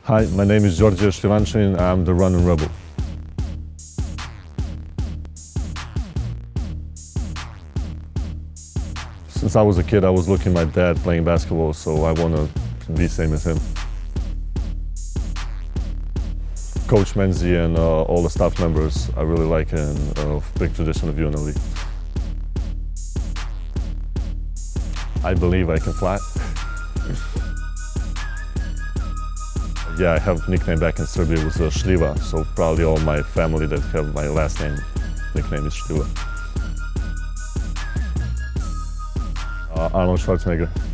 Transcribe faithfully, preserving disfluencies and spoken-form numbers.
Hi, my name is George Shrivanshin. I'm the running rebel. Since I was a kid, I was looking at my dad playing basketball, so I want to be same as him. Coach Menzi and uh, all the staff members, I really like and uh, big tradition of U N L V. I believe I can fly. Yeah, I have nickname back in Serbia was uh, Šljiva, so probably all my family that have my last name, nickname is Šljiva. Uh, Arnold Schwarzenegger.